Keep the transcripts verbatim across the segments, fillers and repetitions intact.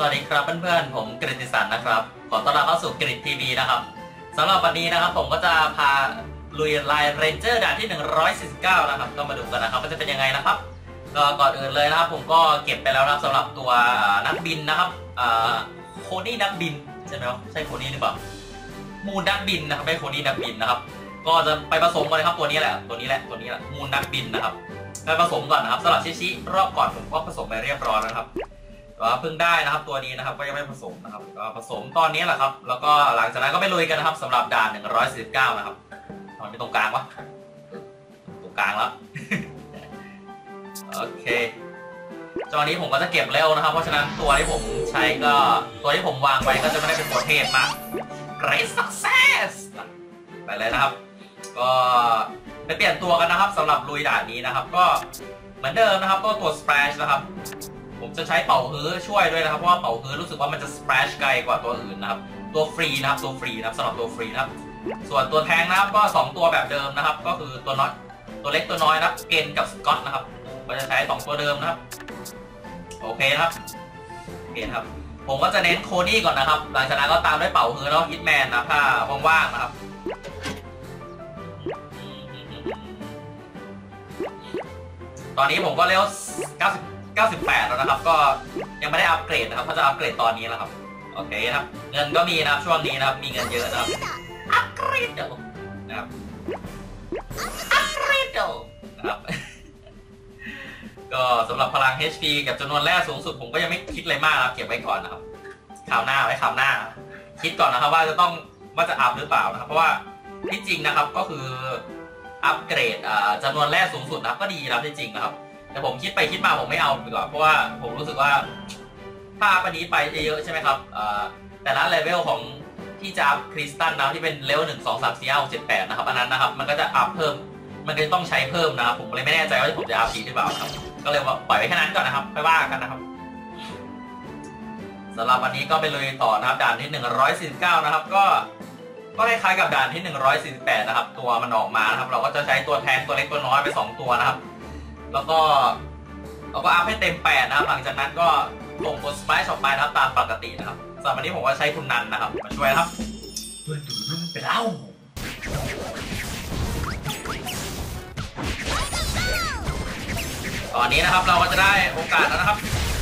วัสดีครับเพื่อนๆผมกฤติสันนะครับขอต้อนรับเข้าสู่กฤติทีวีนะครับสำหรับวันนี้นะครับผมก็จะพาลุยไลน์เรนเจอร์ด่านที่หนึ่งร้อยสี่สิบเก้านะครับก็มาดูกันนะครับว่าจะเป็นยังไงนะครับก็ก่อนอื่นเลยนะครับผมก็เก็บไปแล้วนะครับสำหรับตัวนักบินนะครับโคนี่นักบินใช่ไหมครับใช่โคนี่หรือเปล่ามูนนักบินนะครับไม่โคนี่นักบินนะครับก็จะไปผสมกันเลยครับตัวนี้แหละตัวนี้แหละตัวนี้แหละมูนนักบินนะครับไปผสมก่อนนะครับสำหรับชิๆรอบก่อนผมก็ผสมไปเรียบร้อยแล้วครับก็เพิ่งได้นะครับตัวนี้นะครับก็ยังไม่ผสมนะครับก็ผสมตอนนี้แหละครับแล้วก็หลังจากนั้นก็ไปลุยกันนะครับสำหรับด่านหนึ่งร้อยสี่สิบเก้านะครับตอนนี้ตรงกลางวะตรงกลางแล้ว โอเคตอนนี้ผมก็จะเก็บเร็วนะครับเพราะฉะนั้นตัวที่ผมใช้ก็ตัวที่ผมวางไว้ก็จะไม่ได้เป็นตัวเทพมาก Great Success ไปเลยนะครับก็ไปเปลี่ยนตัวกันนะครับสำหรับลุยด่านนี้นะครับก็เหมือนเดิมนะครับก็ตัว Splash นะครับผมจะใช้เป่าฮื้อช่วยด้วยนะครับเพราะว่าเป่าฮื้อรู้สึกว่ามันจะ Splash ไกลกว่าตัวอื่นนะครับตัวฟรีนะครับตัวฟรีนะครับสำหรับตัวฟรีนะครับส่วนตัวแทงนะครับก็สองตัวแบบเดิมนะครับก็คือตัวน้อยตัวเล็กตัวน้อยนะครับเกนกับสกอตนะครับก็จะใช้สองตัวเดิมนะครับโอเคนะครับโอเคครับผมก็จะเน้นโคนี่ก่อนนะครับหลังจากนั้นก็ตามด้วยเป่าฮื้อแล้วฮิตแมนนะถ้าว่างๆนะครับตอนนี้ผมก็เลเวลเก้าสิบ เก้าสิบแปดแล้วนะครับก็ยังไม่ได้อัปเกรดนะครับก็จะอัปเกรดตอนนี้แล้วครับโอเคครับเงินก็มีนะครับช่วงนี้นะครับมีเงินเยอะนะครับอัปเกรดเดี๋ยวนะครับอัปเกรดเดี๋ยวนะครับก็สำหรับพลัง เอช พี กับจำนวนแร่สูงสุดผมก็ยังไม่คิดอะไรมากครับเก็บไว้ก่อนนะครับข่าวหน้าไว้ข่าวหน้าคิดก่อนนะครับว่าจะต้องว่าจะอัพหรือเปล่านะครับเพราะว่าที่จริงนะครับก็คืออัปเกรดจำนวนแร่สูงสุดนะครับก็ดีนะครับที่จริงนะครับแต่ผมคิดไปคิดมาผมไม่เอาดีกว่าเพราะว่าผมรู้สึกว่าถ้าอันนี้ไปเยอะใช่ไหมครับแต่ละเลเวลของที่จะอัพคริสตัลนะที่เป็นเลเวลหนึ่งสองสามสี่ห้าหกเจ็ดแปดนะครับอันนั้นนะครับมันก็จะอัพเพิ่มมันก็จะต้องใช้เพิ่มนะครับผมเลยไม่แน่ใจว่าผมจะอัพดีหรือเปล่าครับก็เลยว่าปล่อยไว้แค่นั้นก่อนนะครับไปว่ากันนะครับสำหรับวันนี้ก็ไปเลยต่อนะครับด่านที่หนึ่งร้อยสี่สิบเก้านะครับก็ก็คล้ายๆกับด่านที่หนึ่งร้อยสี่สิบแปดนะครับตัวมันออกมานะครับเราก็จะใช้ตัวแทนตัวเล็กตัวน้อยไปสองตัวนะครับแล้วก็เราก็อัพให้เต็มแปดนะครับหลังจากนั้นก็ลงตัวสไปซ์ออกไปนะครับตามปกตินะครับสำหรับวันนี้ผมก็ใช้คุณนันนะครับมาช่วยครับเพื่อดูนุ่มไปเล่าตอนนี้นะครับเราก็จะได้โอกาสแล้วนะครับ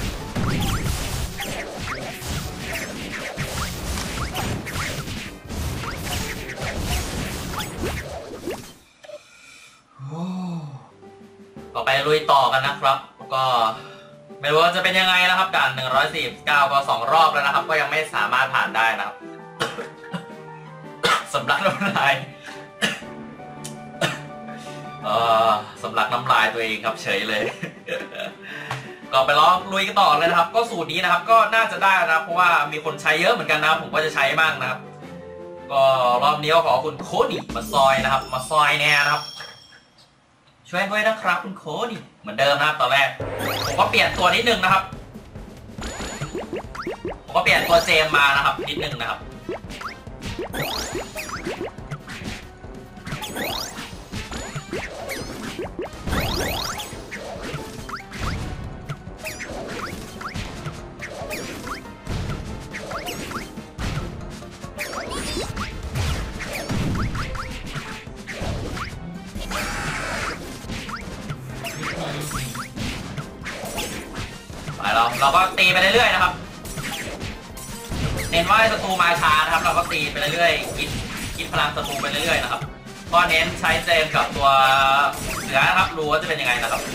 ต่อไปลุยต่อกันนะครับก็ไม่รู้ว่าจะเป็นยังไงนะครับด่านหนึ่งร้อยสี่สิบเก้าก็สองรอบแล้วนะครับก็ยังไม่สามารถผ่านได้นะครับ สำลักน้ำลายเอ่อสำลักน้ำลายตัวเองครับเฉยเลย ก็ไปลองลุยกันต่อเลยนะครับก็สูตรนี้นะครับก็น่าจะได้นะครับเพราะว่ามีคนใช้เยอะเหมือนกันนะผมก็จะใช้บ้างนะครับก็รอบนี้ก็ขอคุณโคนี่มาซอยนะครับมาซอยแน่นะครับช่วยด้วยนะครับคุณโคนี่เหมือนเดิมนะครับตอนแรกผมก็เปลี่ยนตัวนิดนึงนะครับผมก็เปลี่ยนตัวเจมมานะครับนิดนึงนะครับเราเราก็ตีไปเรื่อยๆนะครับเน้นว่าศัตรูมาช้านะครับเราก็ตีไปเรื่อยๆกินกินพลังศัตรูไปเรื่อยๆนะครับก็เน้นใช้เจมกับตัวเสือนะครับรู้ว่าจะเป็นยังไงนะครับ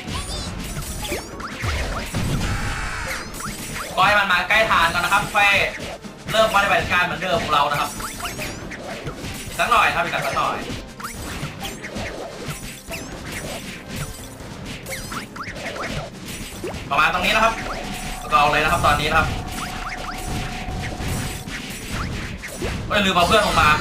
ก็ให้มันมาใกล้ฐานกันนะครับค่อยเริ่มปฏิบัติการเหมือนเดิมของเรานะครับสักหน่อยครับอีกสักหน่อยประมาณตรงนี้นะครับก็เอาเลยนะครับตอนนี้นะครับไม่ลืมเอาเพื่อนลงมา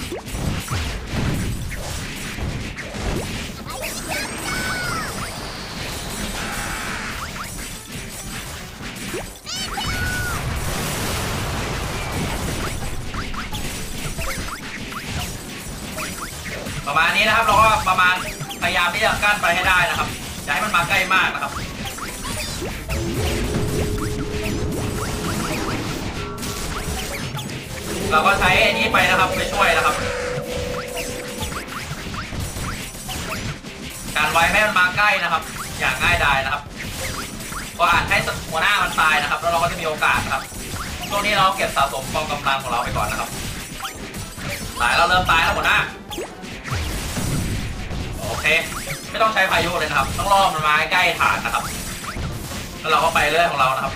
ประมาณนี้นะครับเราก็ประมาณพยายามที่จะกั้นไปให้ได้นะครับอย่าให้มันมาใกล้มากนะครับ ผเราก็ใช้อันนี้ไปนะครับไปช่วยนะครับการไว้ไม่ให้มันมาใกล้นะครับอย่างง่ายดายนะครับก็อาจให้หัวหน้ามันตายนะครับแล้วเราก็จะมีโอกาสนะครับช่วงนี้เราเก็บสะสมกองกำลังของเราไปก่อนนะครับตายเราเริ่มตายแล้วหัวหน้าโอเคไม่ต้องใช้พายุเลยนะครับต้องล่อมันมาใกล้ฐานนะครับแล้วเราก็ไปเรื่อยของเรานะครับ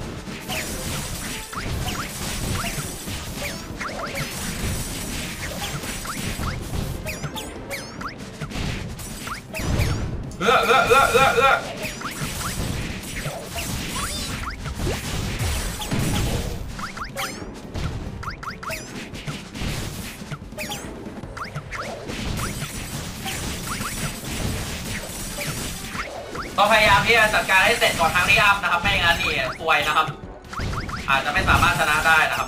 เอื้อเอื้อเอื้อเอื้อเอื้อต้องพยายามที่จะจัดการให้เสร็จก่อนทางที่อัพนะครับไม่งั้นนี่ซวยนะครับอาจจะไม่สามารถชนะได้นะครับ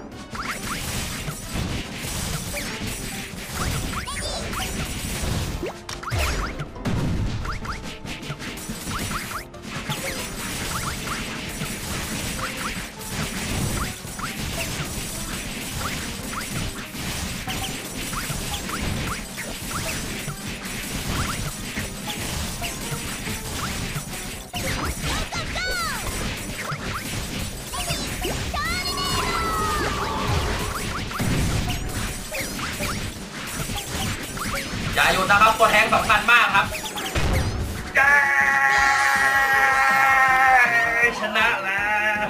อย่าหยุดนะครับตัวแทงสำคัญมากครับชนะแล้ว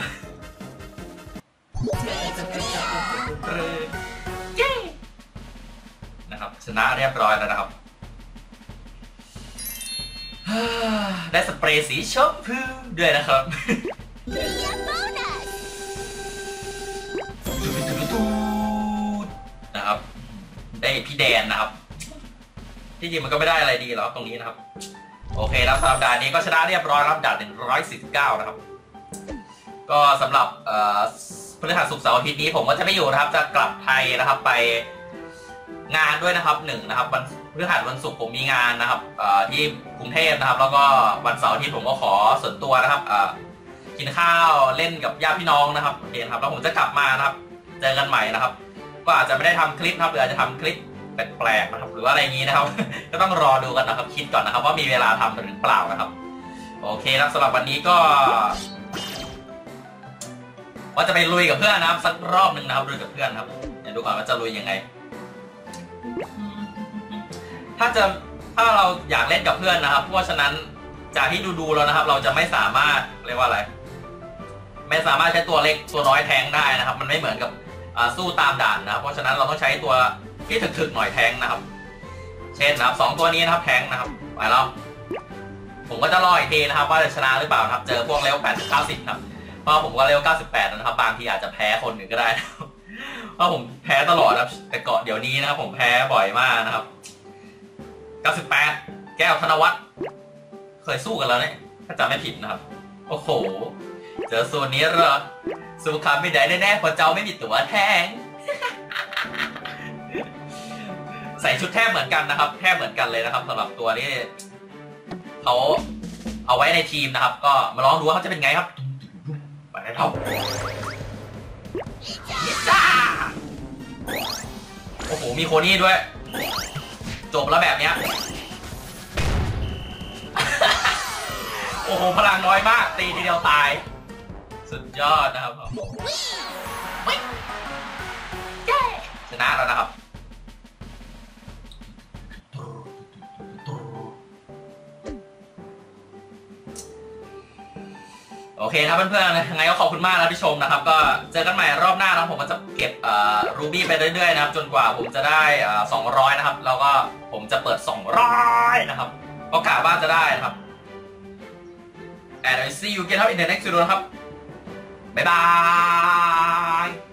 นะครับชนะเรียบร้อยแล้วนะครับได้สเปรย์สีชมพูด้วยนะครับนะครับได้พี่แดนนะครับที่จริงมันก็ไม่ได้อะไรดีหรอกตรงนี้นะครับโอเคแล้วสำหรับด่านนี้ก็ชนะเรียบร้อยรับด่านหนึ่งร้อยสี่สิบเก้านะครับก็สำหรับพฤหัสศุกร์เสาร์อาทิตย์นี้ผมก็จะไม่อยู่นะครับจะกลับไทยนะครับไปงานด้วยนะครับหนึ่งนะครับวันพฤหัสวันศุกร์ผมมีงานนะครับที่กรุงเทพนะครับแล้วก็วันเสาร์อาทิตย์ผมก็ขอส่วนตัวนะครับกินข้าวเล่นกับญาติพี่น้องนะครับโอเคครับแล้วผมจะกลับมานะครับเจอกันใหม่นะครับก็อาจจะไม่ได้ทำคลิปนะครับหรืออาจจะทำคลิปแปลกๆนะครับหรือว่าอะไรอย่างนี้นะครับ ก็ต้องรอดูกันนะครับคิดก่อนนะครับว่ามีเวลาทำหรือเปล่านะครับโอเคครับสำหรับวันนี้ก็ว่าจะไปลุยกับเพื่อนนะครับสักรอบหนึ่งนะครับลุยกับเพื่อนครับเดี๋ยวดูก่อนว่าจะลุยยังไงถ้าจะถ้าเราอยากเล่นกับเพื่อนนะครับเพราะฉะนั้นจากที่ดูๆแล้วนะครับเราจะไม่สามารถเรียกว่าอะไรไม่สามารถใช้ตัวเล็กตัวน้อยแทงได้นะครับมันไม่เหมือนกับสู้ตามด่านนะครับเพราะฉะนั้นเราต้องใช้ตัวที่ถึกๆหน่อยแทงนะครับเช่นนะครับสองตัวนี้นะครับแทงนะครับไปแล้วผมก็จะรออีกทีนะครับว่าจะชนะหรือเปล่าครับเจอพวกเลเวลแปดสิบ เก้าสิบครับเพราะผมก็เลเวลเก้าสิบแปดนะครับบางทีอาจจะแพ้คนหนึ่งก็ได้เพราะผมแพ้ตลอดครับแต่เกาะเดี๋ยวนี้นะครับผมแพ้บ่อยมากนะครับเก้าสิบแปดแก้วธนวัฒน์เคยสู้กันแล้วเนี่ยถ้าจำไม่ผิดนะครับโอ้โหเจอโซนนี้เหรอสู้คำไม่ได้แน่ๆเพราะเจ้าไม่มีตัวแทงใส่ชุดแทบเหมือนกันนะครับแทบเหมือนกันเลยนะครับสำหรับตัวที่เขาเอาไว้ในทีมนะครับก็มาลองดูว่าเขาจะเป็นไงครับไปได้เท่าจ้าโอ้โหมีโคนี่ด้วยจบแล้วแบบเนี้ยโอ้โหพลังน้อยมากตีทีเดียวตายสุดยอดนะครับชนะแล้วนะครับโอเคครับเพื่อนๆยังไงก็ขอบคุณมากนะที่ชมนะครับก็เจอกันใหม่รอบหน้านะผมก็จะเก็บรูบี้ไปเรื่อยๆนะครับจนกว่าผมจะได้สองร้อยนะครับแล้วก็ผมจะเปิดสองร้อยนะครับก็กะว่าจะได้นะครับ and I see you again in the next video นะครับบ๊ายบาย